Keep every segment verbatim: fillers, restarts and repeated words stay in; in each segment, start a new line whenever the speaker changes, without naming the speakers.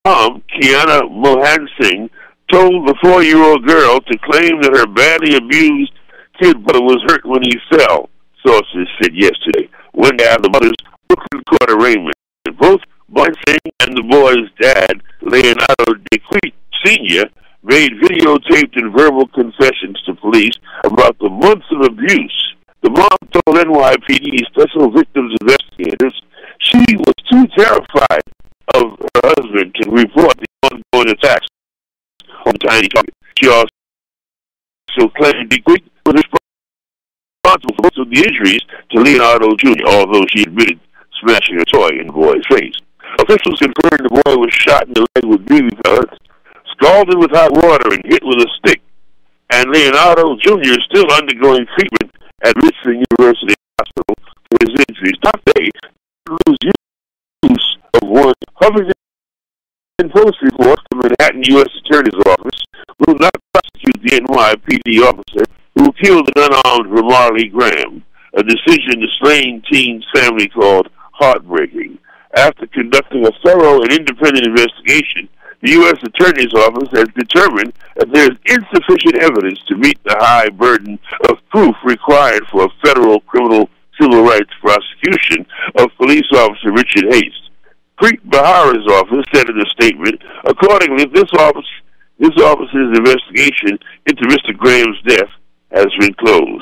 mom, Kiana Mohan Singh, told the four-year-old girl to claim that her badly abused kid brother was hurt when he fell, sources said yesterday, when they had the mother's Brooklyn court arraignment. Both Mohan Singh and the boy's dad, Leonardo DeQuitt Senior, made videotaped and verbal confessions to police about the months of abuse. The mom told N Y P D Special Victims Investigators she was too terrified of her husband to report the ongoing attacks on Tiny Target. She also claimed DeQuitt was responsible for most of the injuries to Leonardo Junior, although she admitted smashing a toy in the boy's face. Officials confirmed the boy was shot in the leg with B B pellets, scalded with hot water, and hit with a stick. And Leonardo Junior is still undergoing treatment at Richmond University Hospital for his injuries. Top day, lose use of one Huffington Post report from Manhattan U S Attorney's Office will not prosecute the N Y P D officer who killed an unarmed Ramarley Graham, a decision the slain teen's family called heartbreaking. After conducting a thorough and independent investigation, the U S Attorney's Office has determined that there is insufficient evidence to meet the high burden of proof required for a federal criminal civil rights prosecution of police officer Richard Haste. Preet Bharara's office said in a statement, accordingly, this office, this office's investigation into Mister Graham's death has been closed.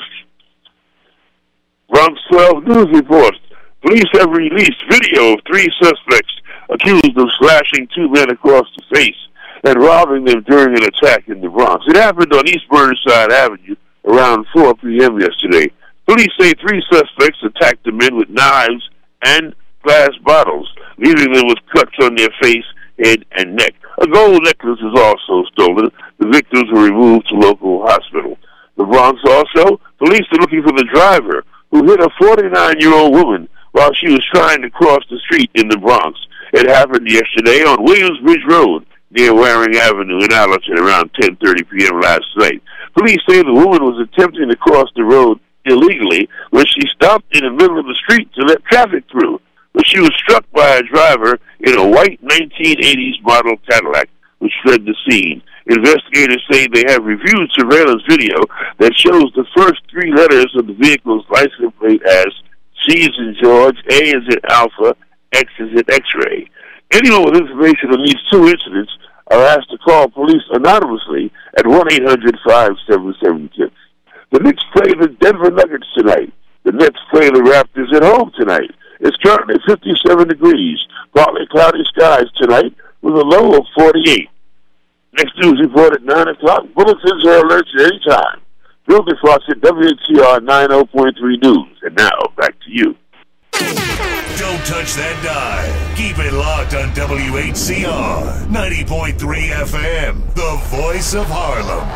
Bronx twelve News reports, police have released video of three suspects accused of slashing two men across the face and robbing them during an attack in the Bronx. It happened on East Burnside Avenue around four p m yesterday. Police say three suspects attacked the men with knives and glass bottles, leaving them with cuts on their face, head, and neck. A gold necklace is also stolen. The victims were removed to local hospital. The Bronx also, police are looking for the driver who hit a forty-nine-year-old woman while she was trying to cross the street in the Bronx. It happened yesterday on Williamsbridge Road near Waring Avenue in Allerton around ten thirty p m last night. Police say the woman was attempting to cross the road illegally when she stopped in the middle of the street to let traffic through, but she was struck by a driver in a white nineteen eighties model Cadillac, which fled the scene. Investigators say they have reviewed surveillance video that shows the first three letters of the vehicle's license plate as C as in George, A as in Alpha, X as in X-ray. Anyone with information on these two incidents are asked to call police anonymously at one eight hundred five seven seven KIPS. The Knicks play the Denver Nuggets tonight. The Nets play the Raptors at home tonight. It's currently fifty-seven degrees, partly cloudy skies tonight with a low of forty-eight. Next news report at nine o'clock. Bulletins are alerts at any time. Bill DeFrost at W H C R ninety point three News. And now, back to you.
Don't touch that dial. Keep it locked on W H C R ninety point three F M, the voice of Harlem.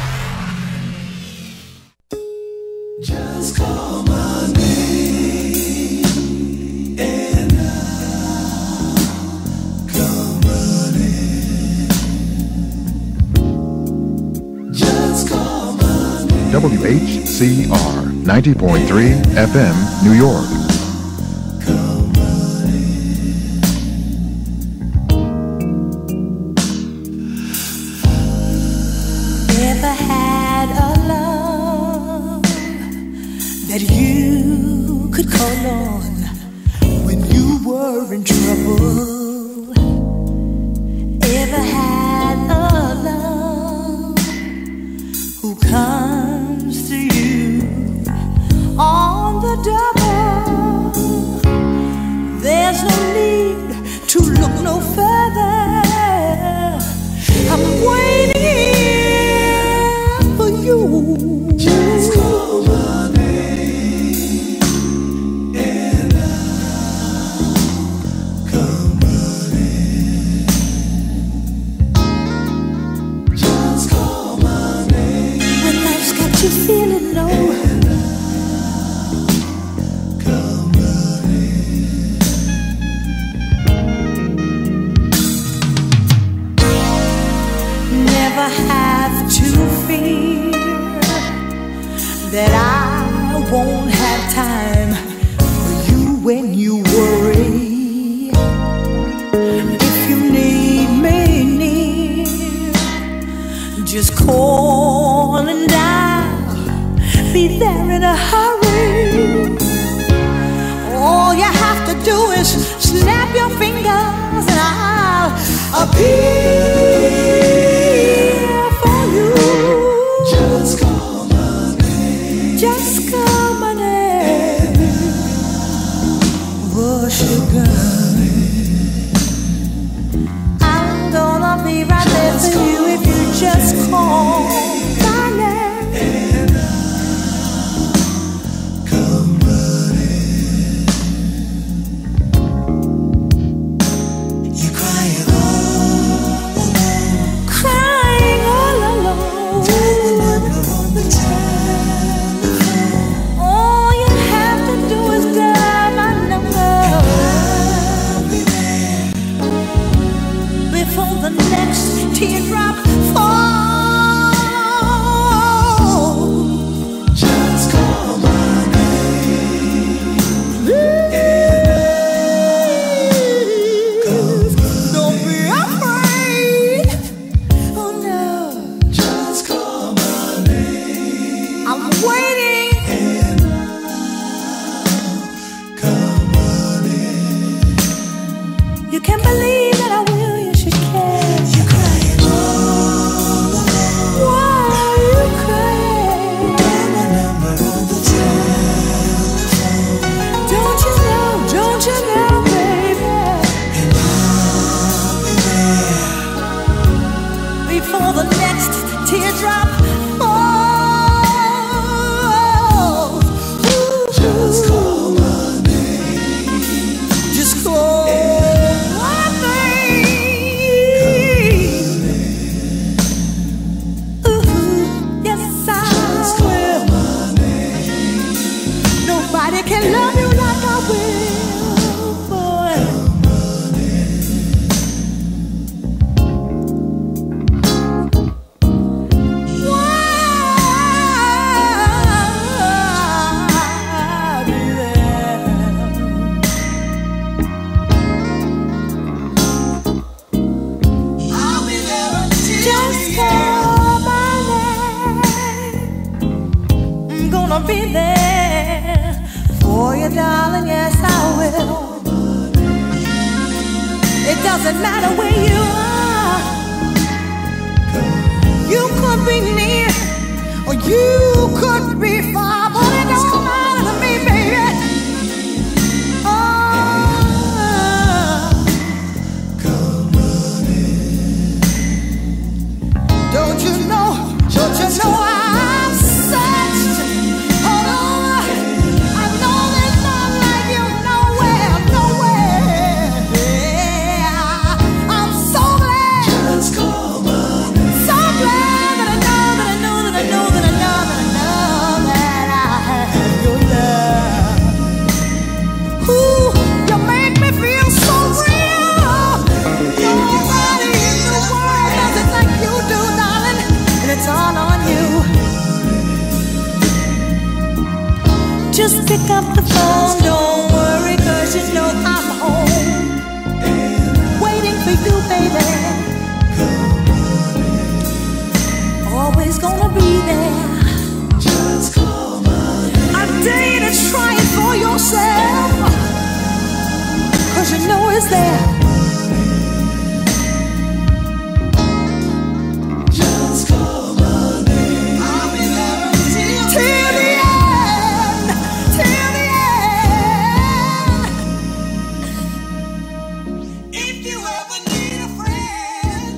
Just call my name and I'll come running. Just call my name.
W H C R ninety point three F M, New York.
Come running.
Never had a love that you could call on when you were in trouble. Ever had a love who comes to you on the double. There's no need to look no further. I'm waiting for you.
Just call my name and I'll come running. Just call my name
When life's got you feeling low,
and I'll come running.
never have to fear that I won't have time for you when you worry. If you need me, Just call and I'll be there in a hurry. All you have to do is snap your fingers and I'll appear for you.
Just call my name.
Just call my name. Oh, sugar, I'm gonna be right there for you if you just call my name.
Come running. You're crying all alone.
Crying all alone.
Dial the number on the telephone.
All you have to do is dial my number
I'll be there.
before the next teardrop falls.
Just call my name.
Please, don't be afraid. Oh no,
Just call my name.
I'm waiting.
Come running.
You can believe that I will. You should care.
You're crying all alone.
Why are you crying?
Dial my number on the telephone.
Don't you know? Don't you know, baby?
And I'll be there.
Before the next teardrop falls.
Just call my name.
Just call my name. Ooh, yes I
Just call
will.
my name.
Nobody can love you like I will, boy. Why be there?
I'll be there until
Just
the
call my name. I'm gonna be there for you, darling. Yes, I will. It doesn't matter where you are. You could be near or you could be far, but it don't matter to me, baby. Oh. Don't you know? Don't you know I'm searched all over? I know there's none like you nowhere, nowhere. Yeah, I'm so glad,
Just call my name.
so glad that I know, that I know, that I know, that I know, that I know that I have your love. Ooh, you make me feel so real. Nobody in the world does it like you do, darling, and it's all on you. Just pick up the phone, don't worry, 'cause you know I'm home, waiting for you, baby. Always gonna be there.
Just call my name.
I dare you to try it for yourself, 'cause you know it's there.
Just call my name. I'll be there until
Till the end, till the end.
if you ever need a friend.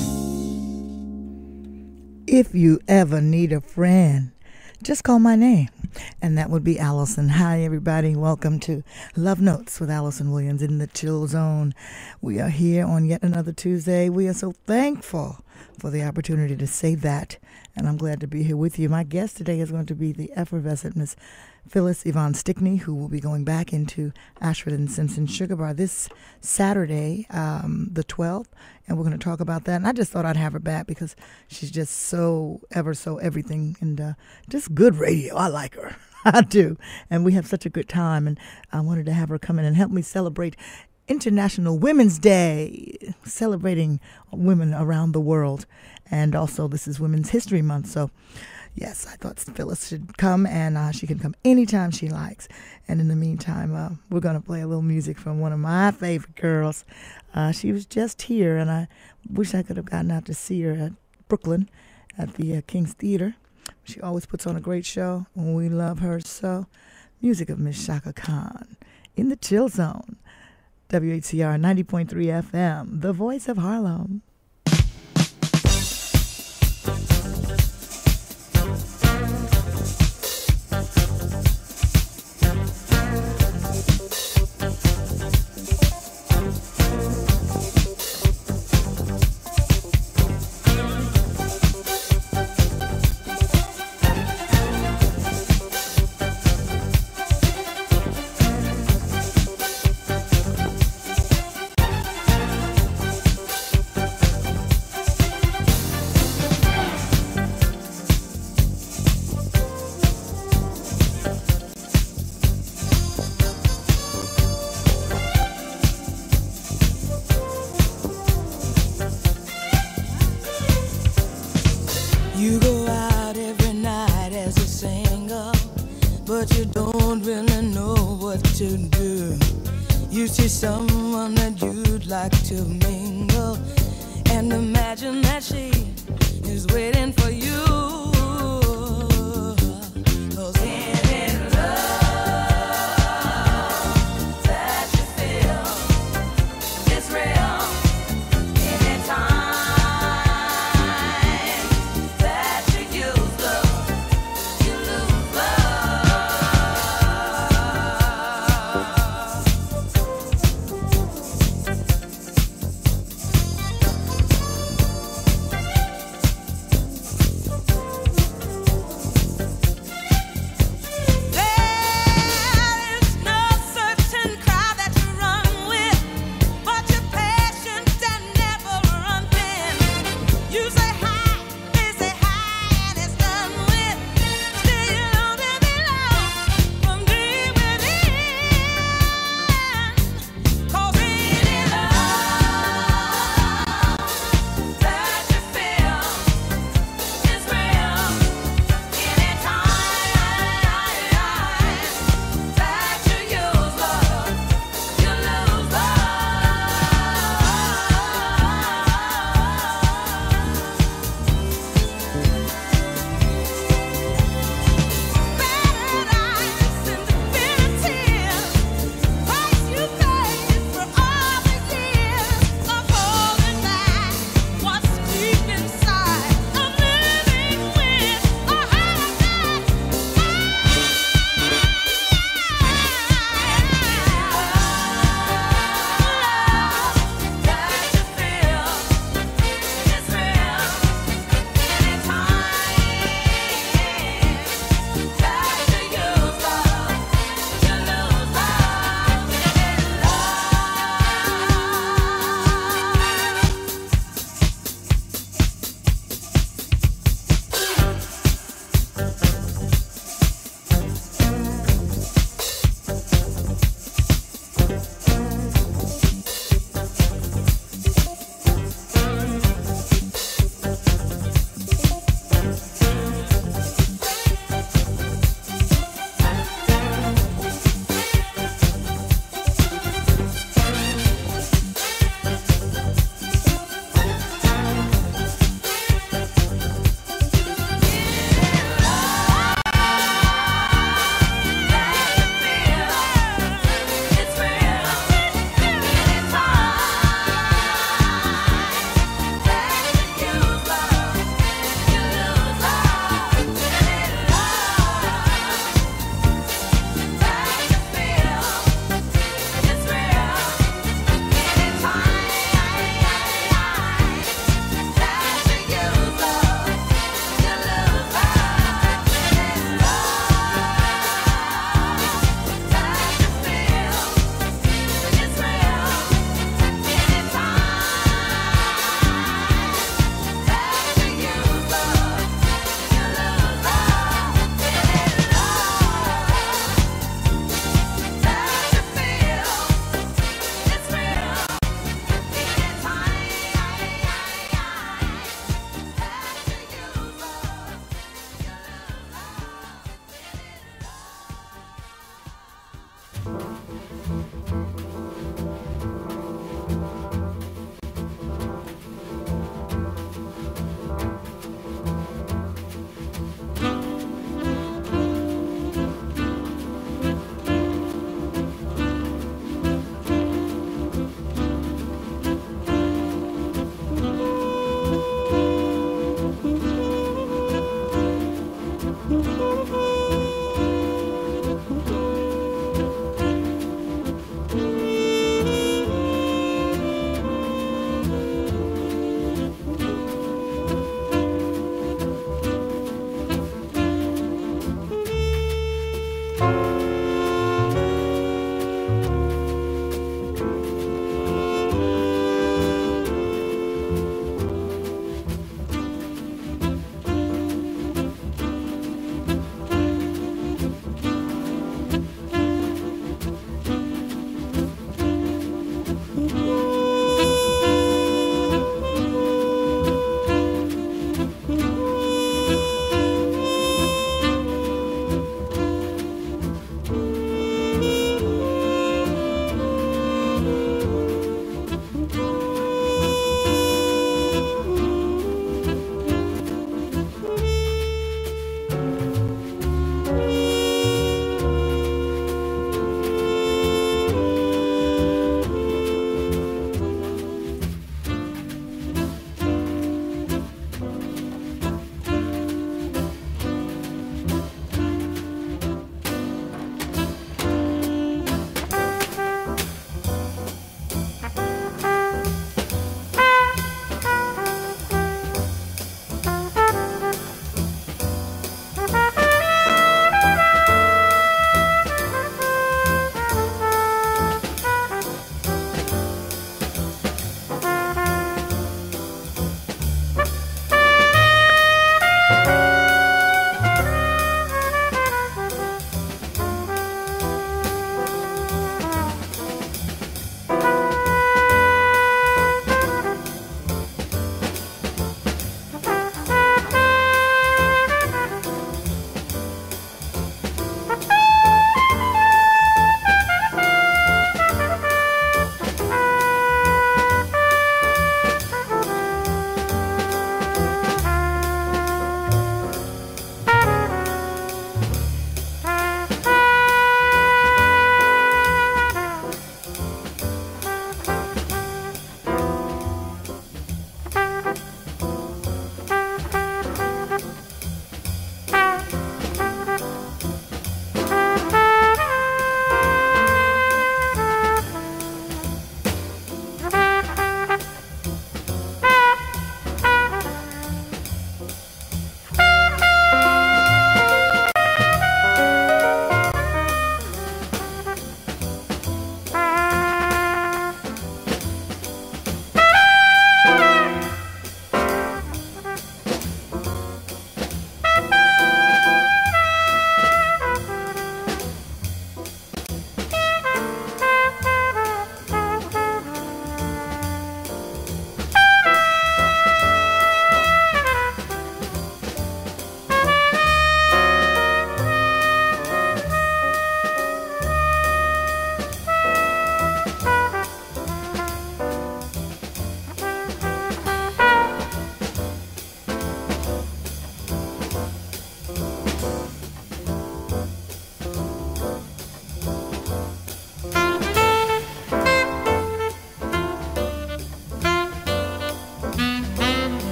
If you ever need a friend, just call my name. And that would be Allison. Hi, everybody. Welcome to Love Notes with Allison Williams in the Chill Zone. We are here on yet another Tuesday. We are so thankful for the opportunity to say that. And I'm glad to be here with you. My guest today is going to be the effervescent Miss Phyllis Yvonne Stickney, who will be going back into Ashford and Simpson Sugar Bar this Saturday, um, the twelfth, and we're going to talk about that. And I just thought I'd have her back because she's just so ever so everything, and uh, just good radio. I like her. I do. And we have such a good time, and I wanted to have her come in and help me celebrate International Women's Day, celebrating women around the world. And also, this is Women's History Month. So, yes, I thought Phyllis should come, and uh, she can come anytime she likes. And in the meantime, uh, we're going to play a little music from one of my favorite girls. Uh, she was just here, and I wish I could have gotten out to see her at Brooklyn at the uh, King's Theater. She always puts on a great show, and we love her so. Music of Miss Chaka Khan in the Chill Zone. W H C R ninety point three F M, the voice of Harlem.
You go out every night as a singer, but you don't really know what to do. You see someone that you'd like to mingle, and imagine that she is waiting for you. 'Cause any love that you feel is real anytime that you use love, you lose love.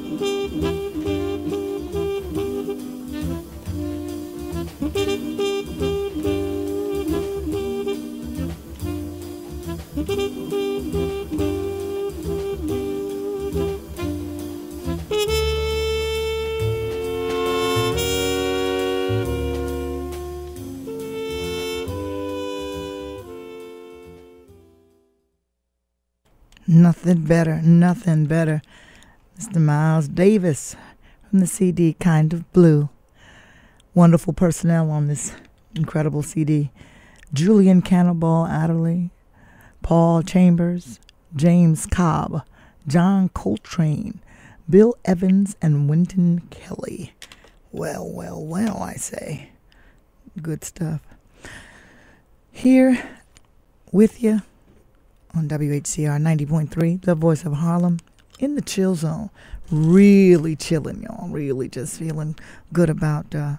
Nothing better, nothing better. Mister Miles Davis from the C D Kind of Blue. Wonderful personnel on this incredible C D. Julian Cannonball Adderley, Paul Chambers, James Cobb, John Coltrane, Bill Evans, and Wynton Kelly. Well, well, well, I say. Good stuff. Here with you on W H C R ninety point three, the voice of Harlem, in the chill zone. Really chilling, y'all. Really just feeling good about uh,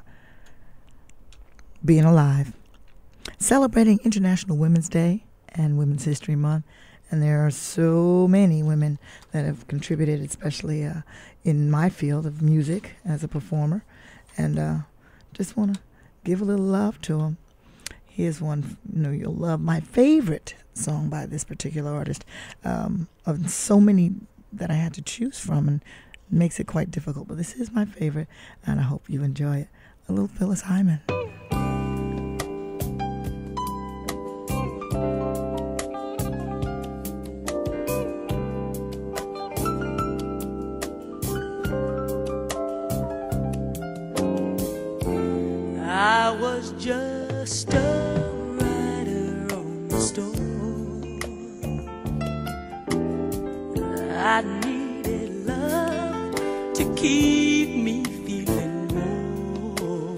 being alive. Celebrating International Women's Day and Women's History Month. And there are so many women that have contributed, especially uh, in my field of music as a performer. And uh, just want to give a little love to them. Here's one, you know, you'll love. My favorite song by this particular artist, um, of so many that I had to choose from, and it makes it quite difficult. But this is my favorite, and I hope you enjoy it. A little Phyllis Hyman.
I was just a writer on the store. I needed love to keep me feeling warm.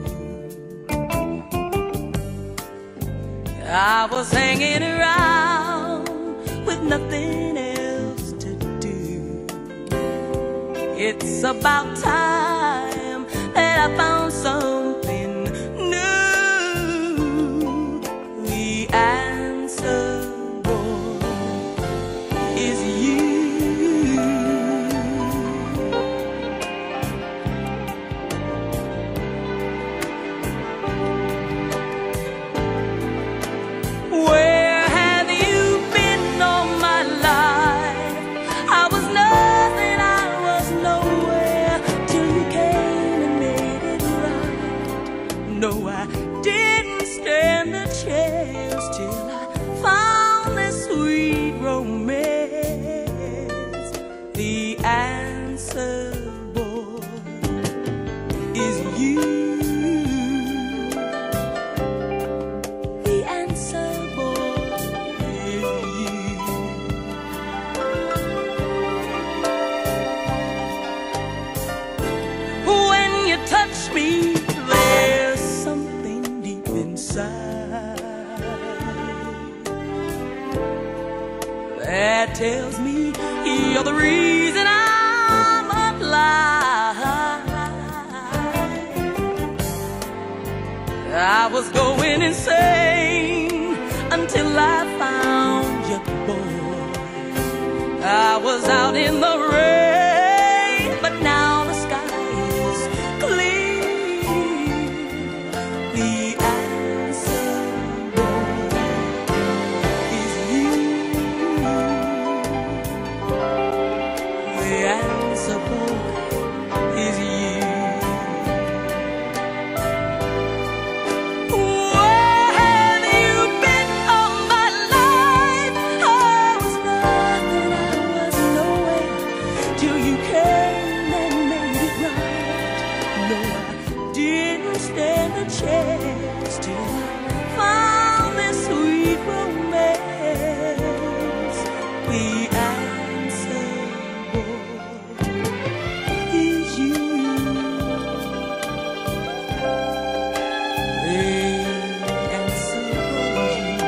I was hanging around with nothing else to do. It's about time that I found something new. The answer, boy, is you. Where have you been all my life? I was nothing, I was nowhere, till you came and made it right. No, I didn't stand a chance till I found this sweet romance. The answer, boy, is you. The answer, boy, is you. When you touch me, there's something deep inside that tells me you're the reason I'm alive. I was going insane until I found you, boy. I was out in the rain, but now the sky is clear. The answer, boy, is you. The answer, boy, is you. Where have you been all my life? I was nothing, I was nowhere, till you came and made it right. No, I didn't stand a chance till I found this sweet romance. The answer, boy, is you. The answer, boy, is you.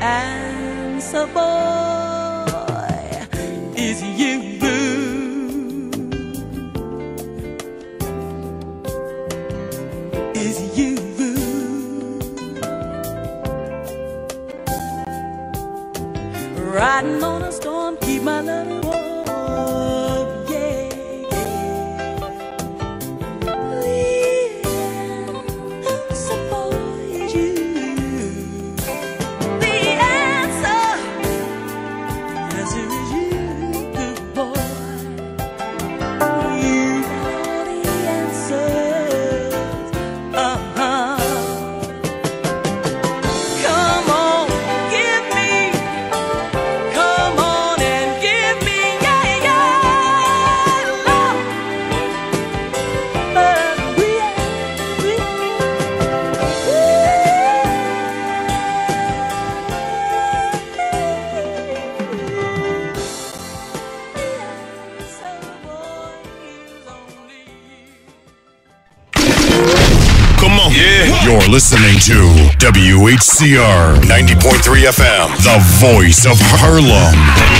answer, boy, is you. Is you. Riding on a storm, keep my love warm, yeah, yeah. Please, suppose you. The answer, answer is you, good boy. You are the answers, uh-huh. Come on, give me. Come on and give me, yeah, yeah, love. Uh, we, we,
Come on. Yeah. You're listening to W H C R ninety point three F M, the voice of Harlem.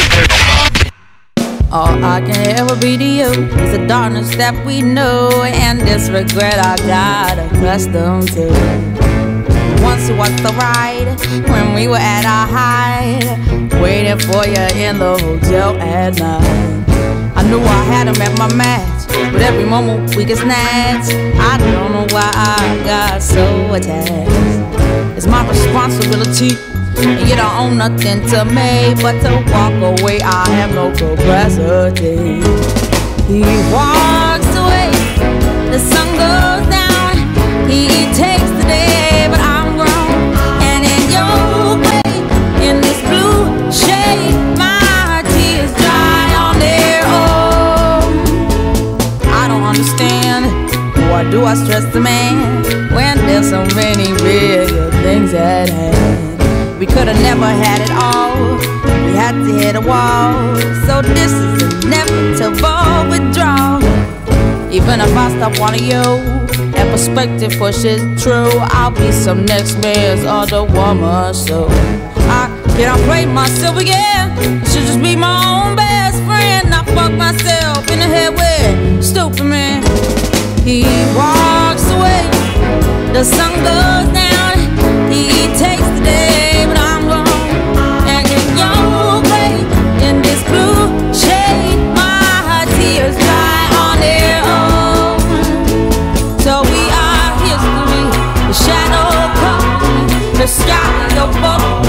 All I can ever be to you is the darkness that we know and this regret I got accustomed to. Once it was the ride when we were at our height, waiting for you in the hotel at night. I knew I had him at my match, but every moment we get snatched. I don't know why I got so attached. It's my responsibility, and you don't own nothing to me but to walk away. I have no capacity. He walks away, the sun goes down. He takes the day, but I'm grown. And in your way, in this blue shade, my tears dry on their own. I don't understand, why do I stress the man when there's so many bigger things at hand? We could have never had it all, we had to hit a wall. So this is inevitable withdrawal. Even if I stop wanting you, that perspective pushes true. I'll be some next man's other woman, so I cannot play myself again. Should just be my own best friend. I fuck myself in the head with stupid man. He walks away, the sun goes down. He takes the day, but I'm gone. And in your way, in this blue shade, my tears dry on their own. So we are history, the shadow comes, the sky above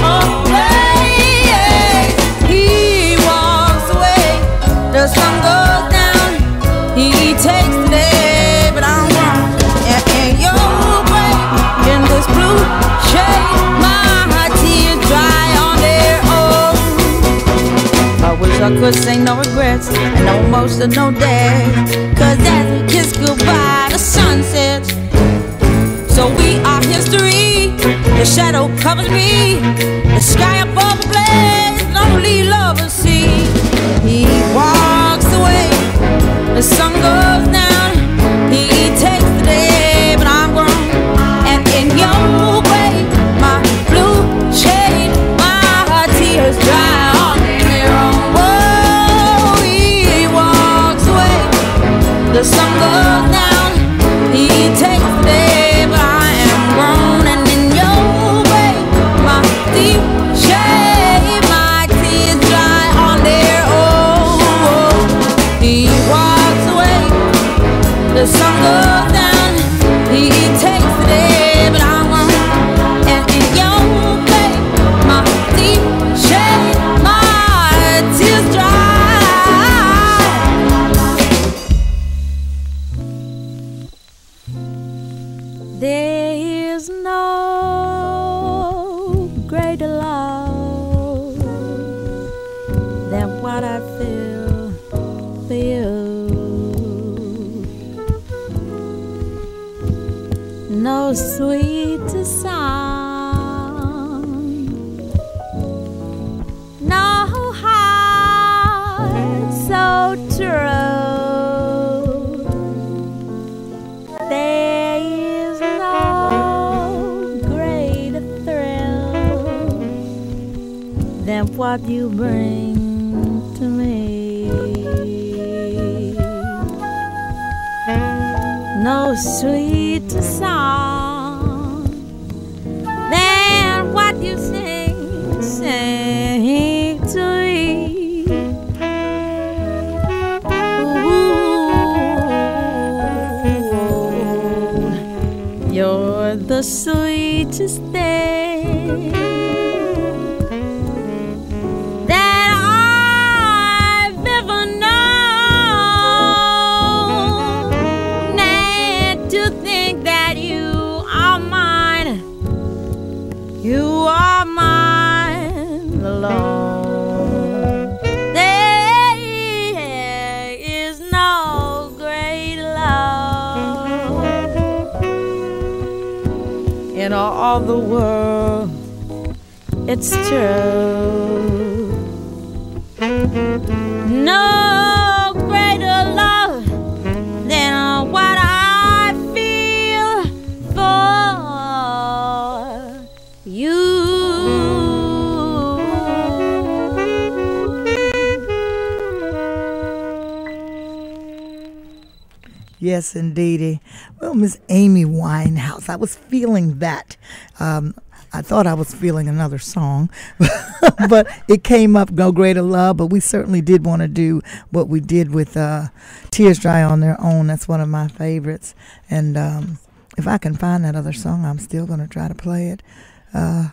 us. He walks away, the sun goes down. He takes the day, but I'm wrong. And in your way, in this blue shade, my tears dry on their own. I wish I could say no regrets and no emotional day, cause as we kiss goodbye, the sun sets. So we are history, the shadow covers me, the sky above the blaze, lonely lovers see. He walks away, the sun goes down. He takes the day, but I'm grown. And in your way, my blue shade, my tears dry on their own. Whoa, he walks away, the sun goes down. He takes the day, but I am grown. And in your way, my deep shade, my tears dry on their own. He walks away, the sun goes down. He takes the day, but I'm wrong. And in your way, my deep shade, my tears dry. There is no greater love than what I feel for you. No sweeter song, no heart so true. There is no greater thrill than what you bring to me. No sweeter song than what you sing, sing to me. Ooh, you're the sweetest thing that I've ever known. And to think that you are mine, you are mine alone. There is no great love in all the world. It's true. No greater love than what I feel for you.
Yes, indeedy. Well, Miss Amy Winehouse, I was feeling that. Um, I thought I was feeling another song, but it came up, No Greater Love, but we certainly did want to do what we did with uh, Tears Dry on Their Own. That's one of my favorites. And um, if I can find that other song, I'm still going to try to play it. Uh,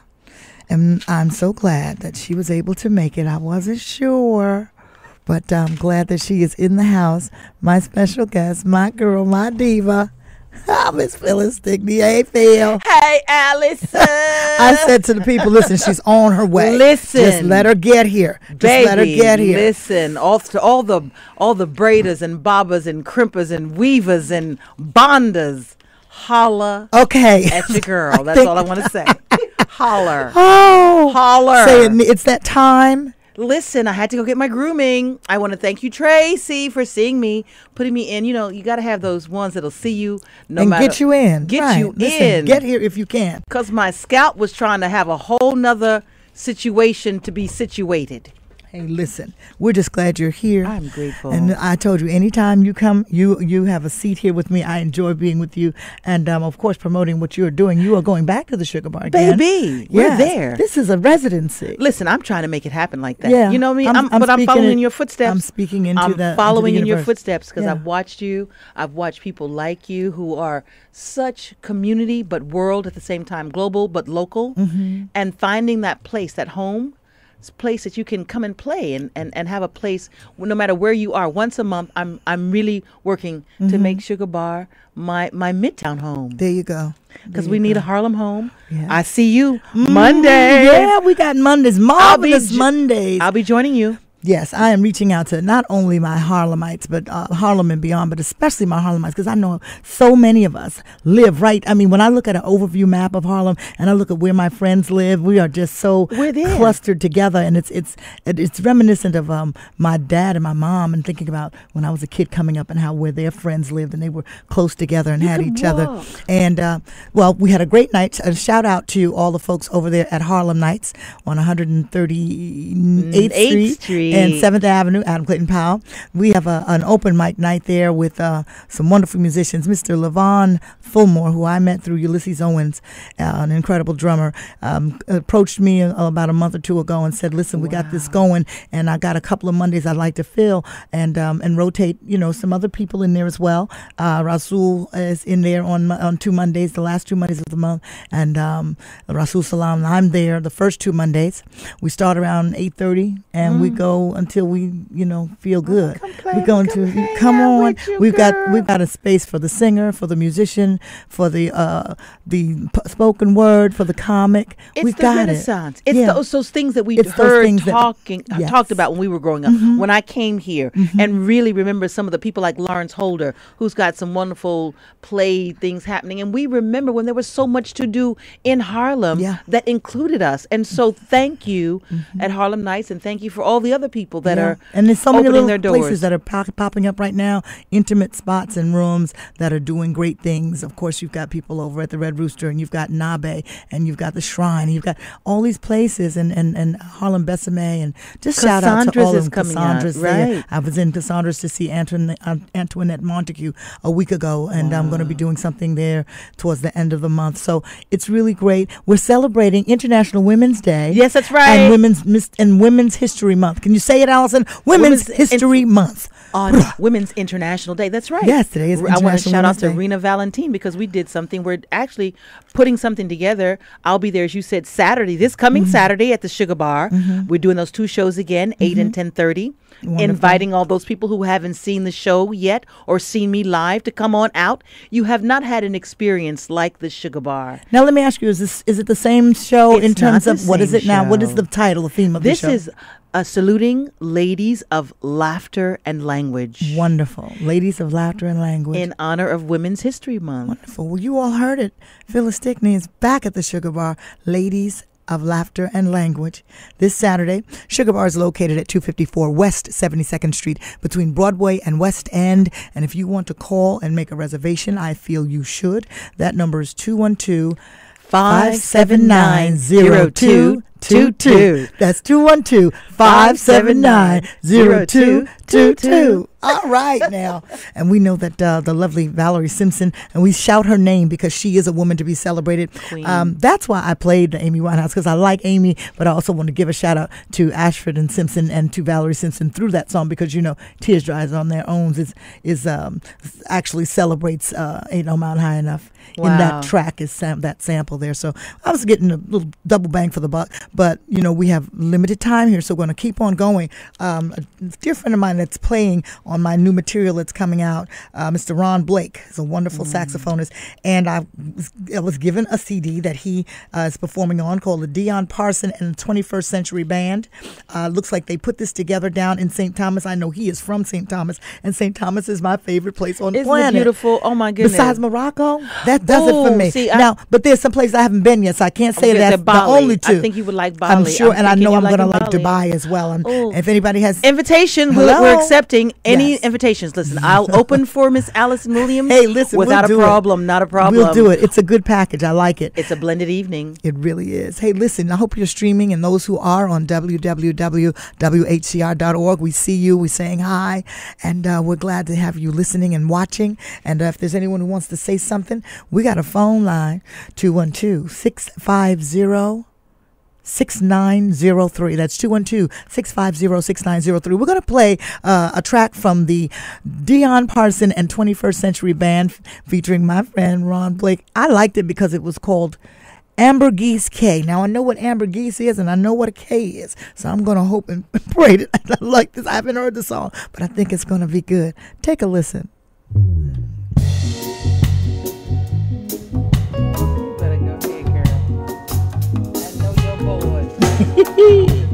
and I'm so glad that she was able to make it. I wasn't sure, but I'm glad that she is in the house. My special guest, my girl, my diva, oh, Miss Phyllis Stickney. Hey, Phil.
Hey, Allison.
I said to the people, listen, she's on her way.
Listen.
Just let her get here. Just
Baby,
let her get here.
Listen, all to all the all the braiders and bobbers and crimpers and weavers and bonders, holla
Okay.
at your girl. That's
think-
all I want to say. Holler.
Oh.
Holler.
Say it, it's that time.
Listen, I had to go get my grooming. I want to thank you, Tracy, for seeing me, putting me in. You know, you got to have those ones that'll see you no
and
matter.
get you in.
Get
Right.
you
Listen,
in.
Get here if you can.
Because my scalp was trying to have a whole nother situation to be situated.
Hey, listen, we're just glad you're here.
I'm grateful.
And I told you, anytime you come, you you have a seat here with me. I enjoy being with you. And, um, of course, promoting what you're doing. You are going back to the Sugar Bar again.
Baby, we're
Yes.
there.
This is a residency.
Listen, I'm trying to make it happen like that.
Yeah.
You know what I mean?
I'm-
I'm,
I'm
but I'm
speaking
following
it-
in your footsteps.
I'm speaking into
I'm
the- into
following
the
in your
universe.
footsteps because
Yeah.
I've watched you. I've watched people like you who are such community but world at the same time, global but local,
Mm-hmm.
and finding that place, that home s- place that you can come and play and, and, and have a place w- no matter where you are. Once a month, I'm I'm really working to make Sugar Bar my my midtown home
There you go.
because
There
we
you
need
go.
a Harlem home.
Yeah.
I see you Monday.
Yeah, we got Mondays, marvelous
jo-
Mondays.
I'll be joining you.
Yes, I am reaching out to not only my Harlemites, but uh, Harlem and beyond, but especially my Harlemites, because I know so many of us live right. I mean, when I look at an overview map of Harlem and I look at where my friends live, we are just so
We're there.
clustered together, and it's it's it- it's reminiscent of um, my dad and my mom, and thinking about when I was a kid coming up and how where their friends lived, and they were close together and had
could
each other.
walk.
And uh, well, we had a great night. A shout out to all the folks over there at Harlem Nights on one thirty-eighth
eighth
Street,
Street.
and seventh Avenue, Adam Clayton Powell. We have a, an open mic night there with uh, some wonderful musicians. Mister Levon Fulmore, who I met through Ulysses Owens, uh, an incredible drummer, um, approached me uh, about a month or two ago and said, "Listen, we got this going, and I got a couple of Mondays I'd like to fill and um, and rotate, you know, some other people in there as well. Uh, Rasul is in there on on two Mondays, the last two Mondays of the month, and um, Rasul Salam. I'm there the first two Mondays. We start around eight thirty, and we go until we, you know, feel good.
play,
We're going
come
to
hang
come
out
on.
with you,
We've got
girl.
we've got a space for the singer, for the musician, for the uh, the p- spoken word, for the comic.
It's
We've
the
got
Renaissance.
it.
It's
Yeah.
those, those things that we
It's those
heard
things that-
talking uh,
Yes.
talked about when we were growing up. When I came here and really remember some of the people like Lawrence Holder, who's got some wonderful play things happening, and we remember when there was so much to do in Harlem
Yeah.
that included us. And so, thank you at Harlem Nights, and thank you for all the other people that
Yeah.
are
and there's so many
opening
little
their
places
doors.
that are pop- popping up right now, intimate spots and rooms that are doing great things. Of course, you've got people over at the Red Rooster, and you've got Nabe, and you've got the Shrine, and you've got all these places, and and, and Harlem Besame, and just shout out to
Cassandra's
all of
is
them.
coming out,
Cassandra's there.
right.
I was in Cassandra's to see Antoinette, uh, Antoinette Montague a week ago, and I'm going to be doing something there towards the end of the month. So it's really great. We're celebrating International Women's Day.
Yes, that's right.
And Women's Mis- and Women's History Month. Can you say it, Allison? Women's,
Women's
History Month.
on Women's International Day. That's right.
Yes, today is
I want to
International
shout out
Women's
to
Day.
Rena Valentine because we did something. We're actually putting something together. I'll be there, as you said, Saturday, this coming
Mm-hmm.
Saturday at the Sugar Bar. We're doing those two shows again, eight and ten thirty.
Wonderful.
Inviting all those people who haven't seen the show yet or seen me live to come on out. You have not had an experience like the Sugar Bar.
Now, let me ask you: Is this is it the same show
It's
in terms
not
of
the
what is
same
it now? What is
show.
the title, the theme of
This
the show?
is uh, saluting ladies of laughter and language
Wonderful, Ladies of Laughter and Language.
in honor of Women's History Month.
Wonderful. Well, you all heard it. Phyllis Stickney is back at the Sugar Bar, Ladies of Laughter and Language, this Saturday. Sugar Bar is located at two fifty-four West seventy-second Street between Broadway and West End. And if you want to call and make a reservation, I feel you should. That number is two one two, five seven nine, zero two two two. That's two one two, five seven nine, zero two two two. All right now. And we know that uh, the lovely Valerie Simpson, and we shout her name because she is a woman to be celebrated.
Queen.
Um, that's why I played Amy Winehouse, because I like Amy, but I also want to give a shout out to Ashford and Simpson and to Valerie Simpson through that song, because, you know, Tears Dries on Their Own is, is um, actually celebrates uh, Ain't No Mountain High Enough. In
Wow.
that track is sam- that sample there. So I was getting a little double bang for the buck, but you know, we have limited time here, so we're going to keep on going. Um, a dear friend of mine that's playing on my new material that's coming out, uh, Mister Ron Blake, is a wonderful saxophonist, and I was, I was given a C D that he uh, is performing on called the Dion Parson and the twenty-first Century Band. Uh, looks like they put this together down in Saint Thomas. I know he is from Saint Thomas, and Saint Thomas is my favorite place on the
Isn't
planet.
it beautiful? Oh my goodness.
Besides Morocco, that does it for
Oh,
me.
see, I-
now, but there's some places I haven't been yet, so I can't say
Okay,
that's
the
the
Bali.
only two.
I think you would like
I'm
Bali.
sure,
I'm
and I
thinking
know
you
I'm
like
going to like
Bali.
Dubai as well. And
Oh.
if anybody has,
Invitation, we're,
Hello?
we're accepting any
Yes.
invitations. Listen, I'll open for Miss Allison Williams.
hey, listen,
without
we'll do
a problem, not a problem.
We'll do it. It's a good package. I like it.
It's a blended evening.
It really is. Hey, listen, I hope you're streaming, and those who are on w w w dot w h c r dot org, we see you, we're saying hi, and uh, we're glad to have you listening and watching. And uh, if there's anyone who wants to say something, we got a phone line, two one two, six five zero, six nine zero three. That's two one two, six five zero, six nine zero three. We're going to play uh, a track from the Dion Parson and twenty-first Century Band f- featuring my friend Ron Blake. I liked it because it was called Amber Geese K. Now, I know what Amber Geese is, and I know what a K is, so I'm going to hope and pray that I like this. I haven't heard the song, but I think it's going to be good. Take a listen.
Better go ahead, girl. I know your boy.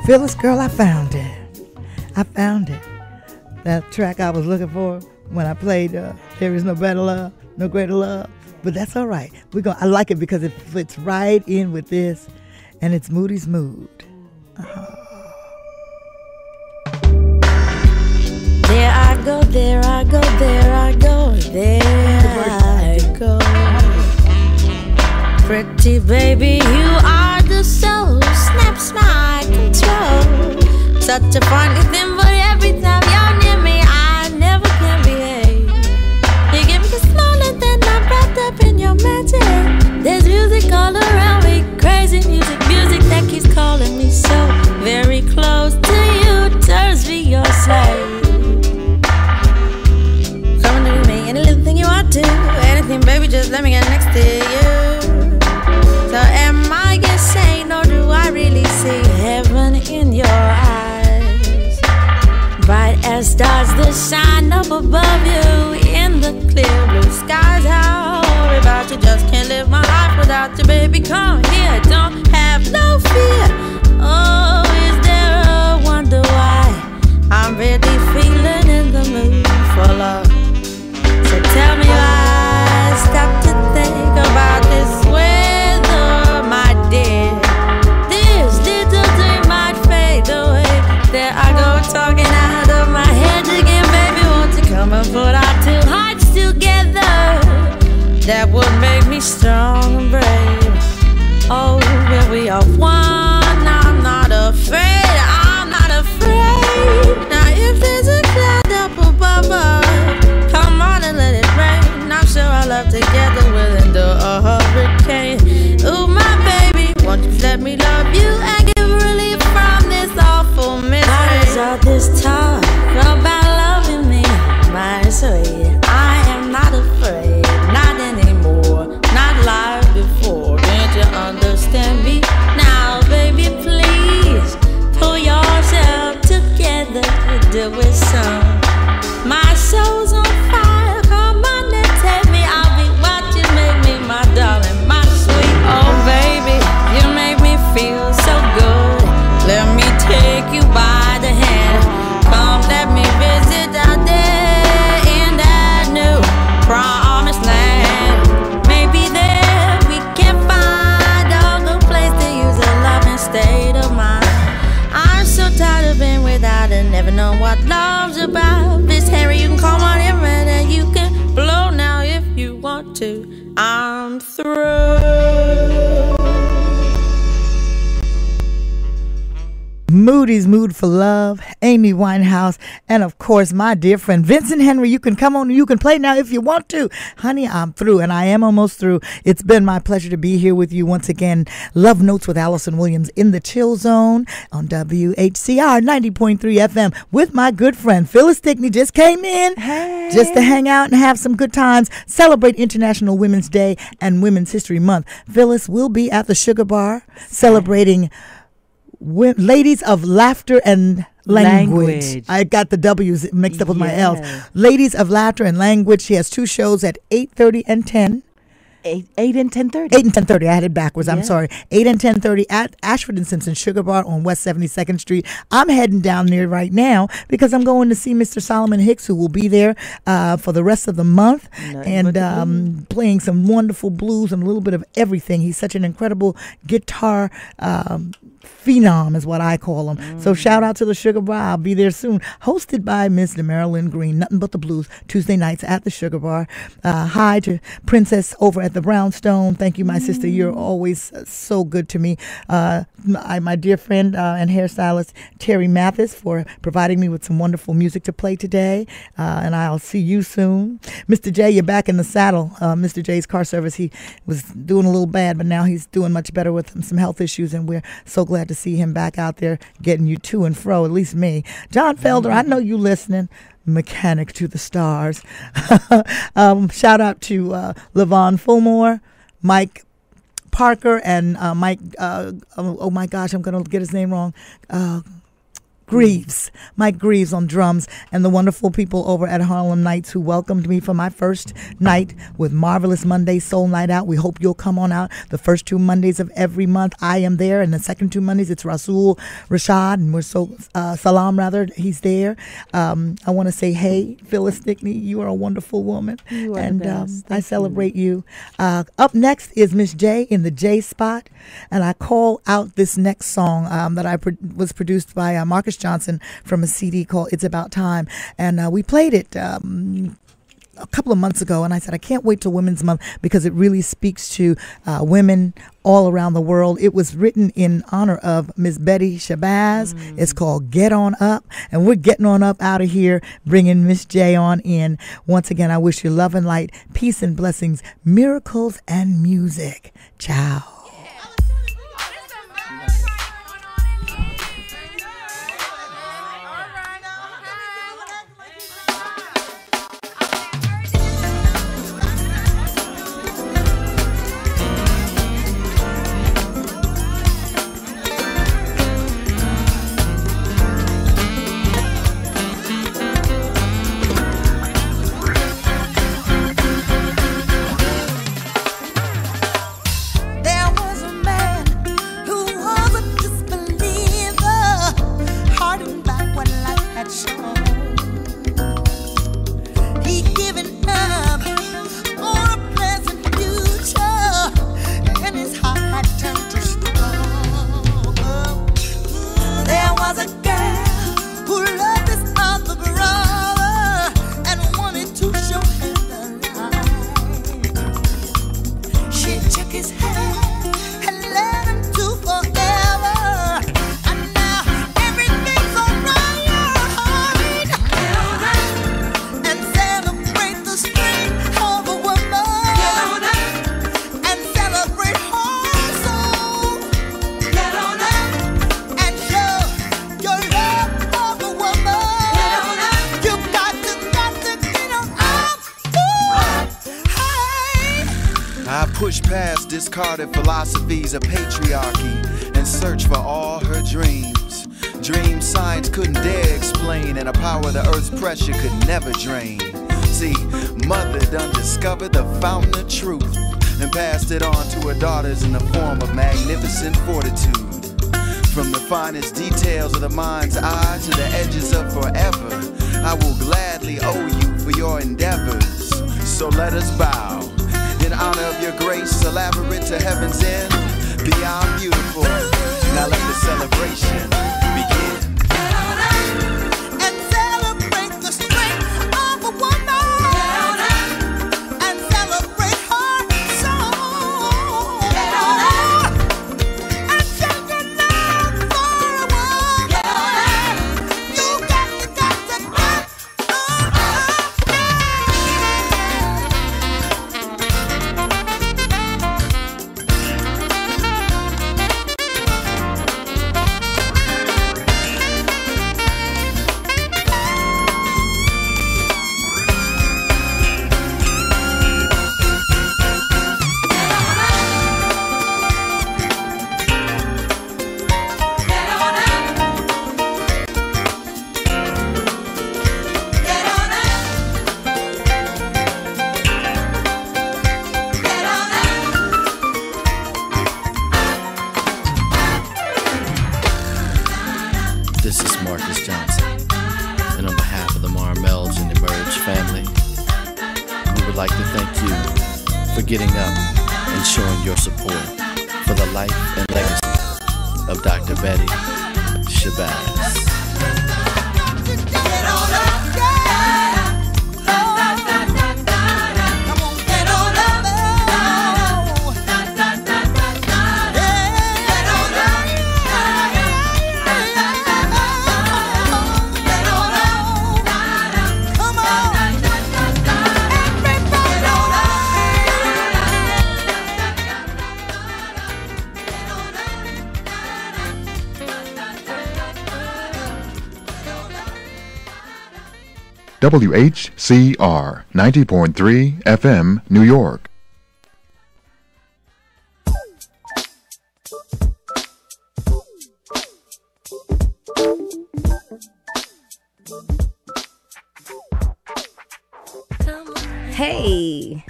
Phyllis, girl, I found it. I found it. That track I was looking for when I played uh, There Is No Better Love, No Greater Love. But that's all right. We're gonna, I like it because it fits right in with this, and it's Moody's Mood. Uh-huh.
There I go, there I go, there I go, there I go. Pretty baby, you are the soul, snaps my control. Such a funny thing, but every time you're near me, I never can behave. You give me the smile and then I'm wrapped up in your magic. There's music all around me, crazy music, music that keeps calling me so very close to you, turns me your slave. Come to me, any little thing you want to, anything, baby, just let me get next to you. So am I insane, or do I really see heaven in your eyes? Bright as stars that shine up above you in the clear blue skies. How worry about you, just can't live my life without you, baby. Come here, don't have no fear. Oh, is there a wonder why I'm really feeling in the mood for love? So tell me why I stop to think about this weather, my dear. This little dream might fade away. There I go, talking out of my head again. Baby, won't you come and put our two hearts together? That would make me strong and brave. Oh, where we are one, I'm not afraid, I'm not afraid. Now if there's a cloud up above us, come on and let it rain. I'm sure our love together will endure a hurricane. Ooh, my baby, won't you let me love you and give relief from this awful misery? How does all this talk about loving me, my sweet? I am not afraid, not anymore, not like before. Can't you understand me now, baby? Please pull yourself together, do it some. My soul's on fire, come on and take me. I'll be what you make me, my darling, my sweet. Oh baby, you make me feel so good. Let me take you by the hand. Come, let me visit out there in that new promised land. Maybe there we can find a good place to use a loving state of mind. I'm so tired of being without and never know what love's about. Miss Harry, you can call on him and you can blow now if you want to. I'm through.
Moody's Mood for Love, Amy Winehouse, and of course my dear friend Vincent Henry. You can come on, you can play now if you want to. Honey, I'm through, and I am almost through. It's been my pleasure to be here with you once again. Love Notes with Allison Williams in the Chill Zone on W H C R ninety point three F M with my good friend Phyllis Stickney. Just came in
Hey.
just to hang out and have some good times, celebrate International Women's Day and Women's History Month. Phyllis will be at the Sugar Bar celebrating Wo- Ladies of Laughter and Language.
Language.
I got the W's mixed up with my L's.
Yes.
Ladies of Laughter and Language. She has two shows at eight thirty and ten.
Eight, eight and ten thirty.
eight and ten thirty. I had it backwards. I'm
Yeah.
sorry. eight and ten thirty at Ashford and Simpson Sugar Bar on West seventy-second Street. I'm heading down there right now because I'm going to see Mister Solomon Hicks, who will be there uh, for the rest of the month
Nothing
and
but the
um, playing some wonderful blues and a little bit of everything. He's such an incredible guitar um, phenom is what I call him. Mm. So shout out to the Sugar Bar. I'll be there soon. Hosted by Miss Marilyn Green. Nothing but the blues. Tuesday nights at the Sugar Bar. Uh, hi to Princess over at the Brownstone. Thank you, my mm. sister. You're always uh, so good to me. Uh, my, my dear friend uh, and hairstylist Terry Mathis for providing me with some wonderful music to play today. Uh, and I'll see you soon. Mister J, you're back in the saddle. Uh, Mister J's car service, he was doing a little bad, but now he's doing much better with some health issues, and we're so glad to see him back out there getting you to and fro, at least me. John Felder, I know you listening. Mechanic to the stars. um, shout out to uh, Levon Fulmore, Mike Parker, and uh, Mike, uh, oh, oh my gosh, I'm going to get his name wrong. Uh, Greaves, Mike Greaves on drums, and the wonderful people over at Harlem Nights who welcomed me for my first night with Marvelous Monday Soul Night Out. We hope you'll come on out the first two Mondays of every month. I am there, and the second two Mondays it's Rasul Rashad, and we're so uh, Salam rather. He's there. Um, I want to say, hey, Phyllis Stickney, you are a wonderful woman,
You are the
and
best.
um,
Thank
I
you.
celebrate you. Uh, up next is Miss J in the J spot, and I call out this next song um, that I pro- was produced by uh, Marcus Johnson from a C D called It's About Time, and uh, we played it um, a couple of months ago, and I said I can't wait till Women's Month because it really speaks to uh, women all around the world. It was written in honor of Miss Betty Shabazz.
Mm.
It's called Get On Up, and we're getting on up out of here, bringing Miss J on in. Once again, I wish you love and light, peace and blessings, miracles and music. Ciao.
There was a man who was a disbeliever, hardened by what life had shown. He'd given up on a pleasant future, and his heart had turned to stone. There was a girl who loved his other brother and wanted to show him the light. She took his hand and led him to forever, and now everything's alright. And celebrate the strength of a woman, and celebrate her soul, and show your love for the woman. You got to, got to get on up. Hey.
I push past discarded philosophies of patriarchy and search for all her dreams. Dreams science couldn't dare explain, and a power the earth's pressure could never drain. See, mother done discovered the fountain of truth and passed it on to her daughters in the form of magnificent fortitude. From the finest details of the mind's eye to the edges of forever, I will gladly owe you for your endeavors. So let us bow in honor of your grace, elaborate to heaven's end, beyond beautiful. Now let the celebration begin.
And celebrate the strength of a woman, and celebrate her soul, and show your love for a woman. You got to, got to, got
This is Marcus Johnson, and on behalf of the Marmels and Emerge family, we would like to thank you for getting up and showing your support for the life and legacy of Doctor Betty Shabazz.
W H C R ninety point three F M, New York.
Thank you.
Hey.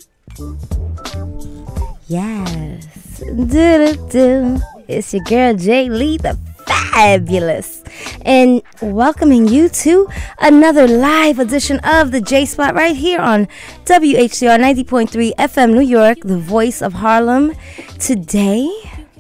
Yes. Do-do-do. It's your girl Jay Lee, the Fabulous. And welcoming you to another live edition of the J Spot right here on W H C R ninety point three F M New York, the voice of Harlem. Today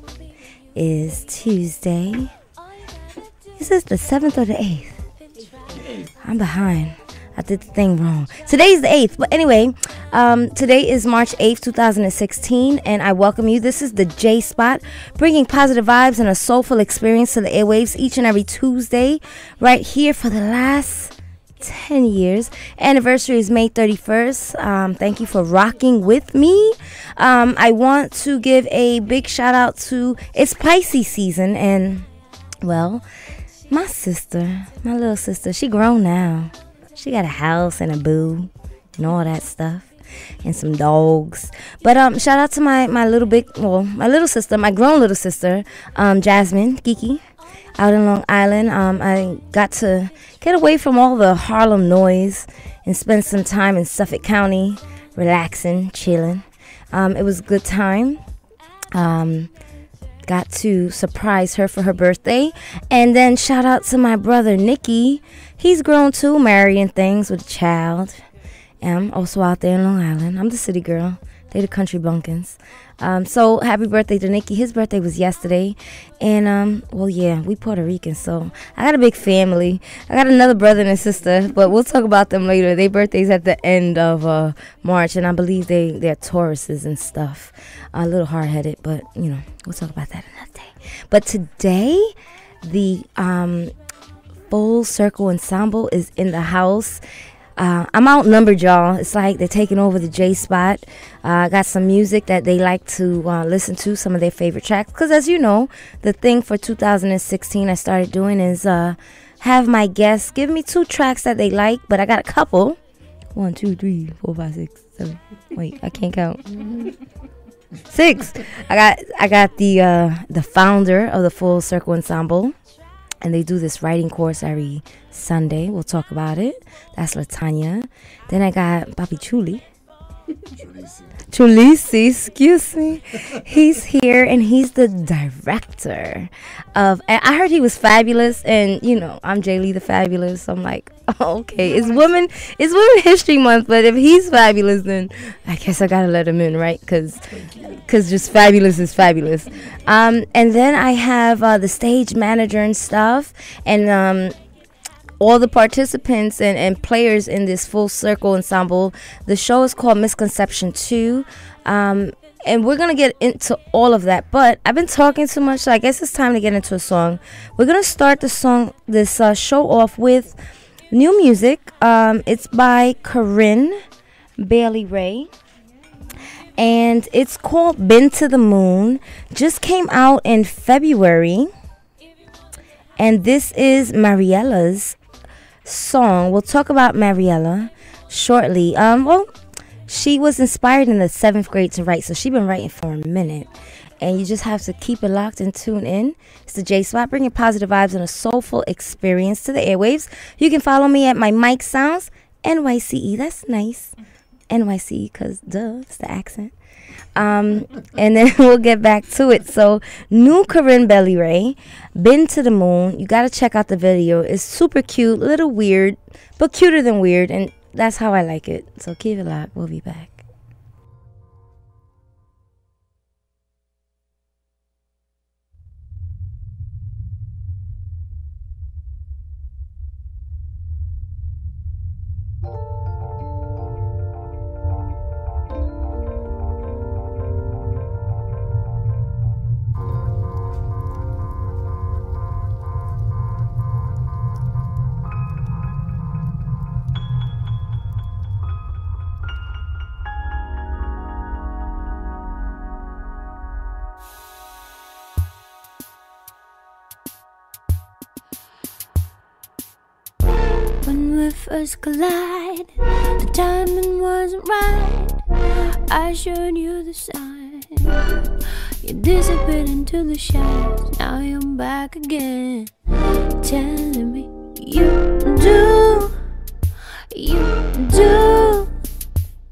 is Tuesday. Is this the seventh or the eighth? I'm behind. I did the thing wrong. Today's the eighth. But anyway, um, today is March eighth, two thousand sixteen, and I welcome you. This is the J Spot, bringing positive vibes and a soulful experience to the airwaves each and every Tuesday, right here for the last ten years. Anniversary is May thirty-first. Um, thank you for rocking with me. Um, I want to give a big shout out to, it's Pisces season, and, well, my sister, my little sister, she grown now. She got a house and a boo and all that stuff and some dogs. But um, shout out to my, my little big, well, my little sister, my grown little sister, um, Jasmine, Kiki, out in Long Island. Um, I got to get away from all the Harlem noise and spend some time in Suffolk County, relaxing, chilling. Um, it was a good time. Um, got to surprise her for her birthday. And then shout out to my brother, Nicky. He's grown too, marrying things with a child. And I'm also out there in Long Island. I'm the city girl. They the country bunkins. Um, so happy birthday to Nicky. His birthday was yesterday. And, um, well, yeah, we Puerto Rican, so I got a big family. I got another brother and a sister, but we'll talk about them later. Their birthday's at the end of uh, March, and I believe they, they're Tauruses and stuff. A little hard-headed, but, you know, we'll talk about that another day. But today, the um, Full Circle Ensemble is in the house. Uh, I'm outnumbered, y'all. It's like they're taking over the J Spot. I uh, got some music that they like to uh, listen to, some of their favorite tracks. Because as you know, the thing for two thousand sixteen I started doing is uh, have my guests give me two tracks that they like. But I got a couple. One, two, three, four, five, six, seven. Wait, I can't count. Six. I got I got the uh, the founder of the Full Circle Ensemble. And they do this writing course every Sunday. We'll talk about it. That's Latanya. Then I got Bobby Chuli. Chulisi, excuse me. He's here, and he's the director of. And I heard he was fabulous, and you know I'm Jay Lee the Fabulous. So I'm like, oh, okay, it's women, it's Women History Month, but if he's fabulous, then I guess I gotta let him in, right? Because, because just fabulous is fabulous. Um, and then I have uh, the stage manager and stuff, and um. all the participants and, and players in this Full Circle Ensemble. The show is called Misconception two. Um, and we're going to get into all of that. But I've been talking too much, so I guess it's time to get into a song. We're going to start the song, this uh, show off with new music. Um, it's by Corinne Bailey Rae. And it's called Been to the Moon. Just came out in February. And this is Mariella's song. We'll talk about Mariella shortly. Um, well, she was inspired in the seventh grade to write, so she's been writing for a minute. And you just have to keep it locked and tune in. It's the J Spot, bringing positive vibes and a soulful experience to the airwaves. You can follow me at my Mic Sounds, N Y C E. That's nice. N Y C E, because duh, it's the accent. Um, and then we'll get back to it. So, new Corinne Bailey Rae, Been to the Moon. You got to check out the video. It's super cute, a little weird, but cuter than weird. And that's how I like it. So, keep it locked. We'll be back.
First collide, the timing wasn't right. I showed you the sign. You disappeared into the shadows. Now you're back again, telling me you do, you do.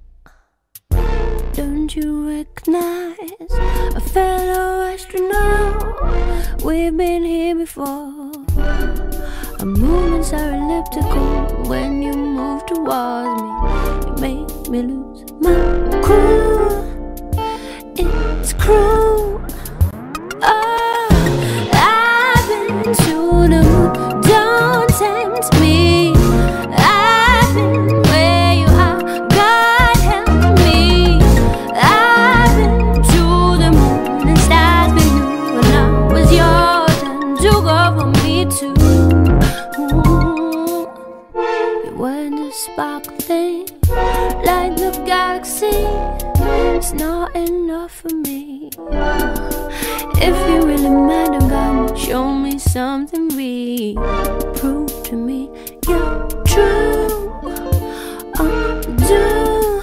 we've been here before. Our movements are elliptical. When you move towards me, you make me lose my cool. It's cruel. Oh, I've been to the moon. Don't tempt me. I've been where you are. God help me. I've been to the moon and stars for you. And now it's your turn to go for me too. Ooh. You were the sparkle thing, like the galaxy. It's not enough for me. If you really mad about me, show me something real. Prove to me you're true. Oh, do.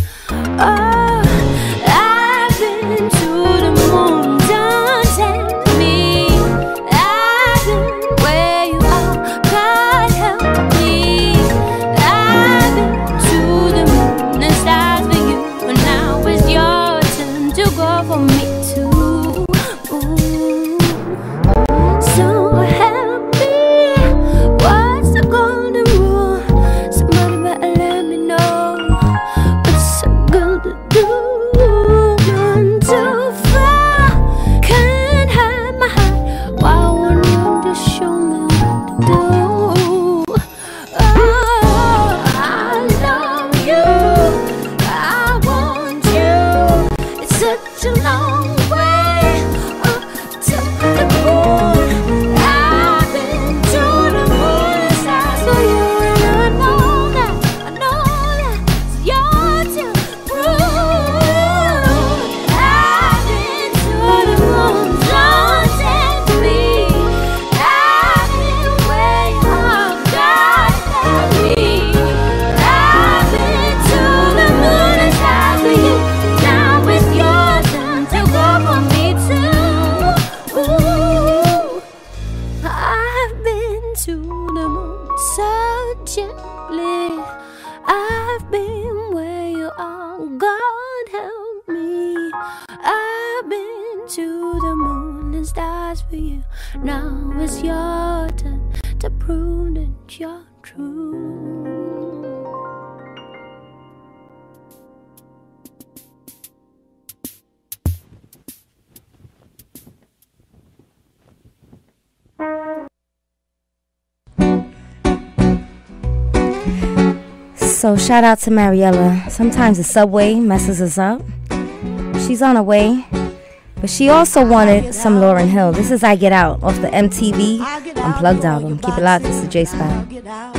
Oh, I've been to the moon. Don't tempt me. I've been where you are. God help me. I've been to the moon and stars for you. And now it's your turn to go for me too. Ooh. So help me. What's the golden rule? Somebody better let me know what's so good to do. Run too far, can't hide my heart. Why wouldn't you just show me what to do? Oh, I love you. I want you. It's such a long way up to the moon. I've been to the moon and stars for you, and I know that, I know that it's yours to prove. I've been to the moon, don't tempt me. I've been where you are, God help me. I've been to the moon and stars for you. Now it's your turn to go for me too. Ooh. I've been to the moon so gently. I've been where you are, God help me. I've been to the moon and stars for you. Now it's your turn to prove that you're true.
So shout out to Mariella. Sometimes the subway messes us up. She's on her way, but she also wanted some Lauryn Hill. This is I Get Out off the M T V Unplugged album. Keep it locked. This is J Spot.
Get out.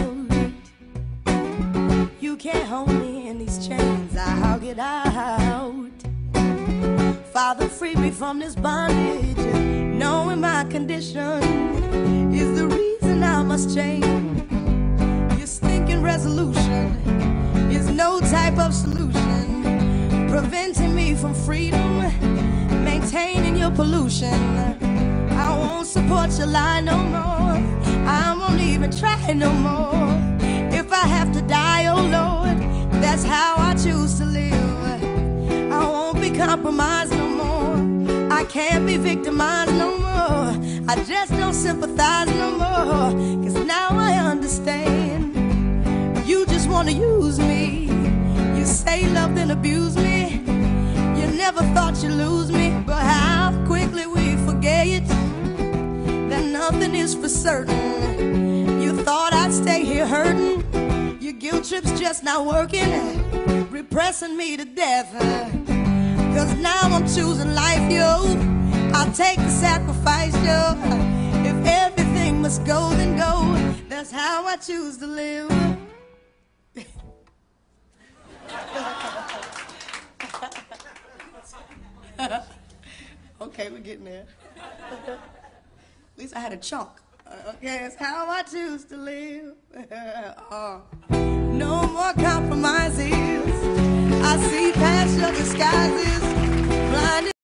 You can't hold me in these chains. I'll get out. Father, free me from this bondage. Knowing my condition is the reason I must change. Your stinking resolution is no type of solution, preventing me from freedom, maintaining your pollution. I won't support your lie no more. I won't even try no more. If I have to die, oh Lord, that's how I choose to live. I won't be compromised no more. I can't be victimized no more. I just don't sympathize no more. Cause now I understand. You just wanna use me. You say love then abuse me. You never thought you'd lose me. But how quickly we forget that nothing is for certain. You thought I'd stay here hurting. Your guilt trip's just not working, repressing me to death. Cause now I'm choosing life, yo. I'll take the sacrifice, yo. If everything must go, then go. That's how I choose to live. Okay, we're getting there. At least I had a chunk. Okay, that's how I choose to live. uh, no more compromises. I see past your disguises. Blinded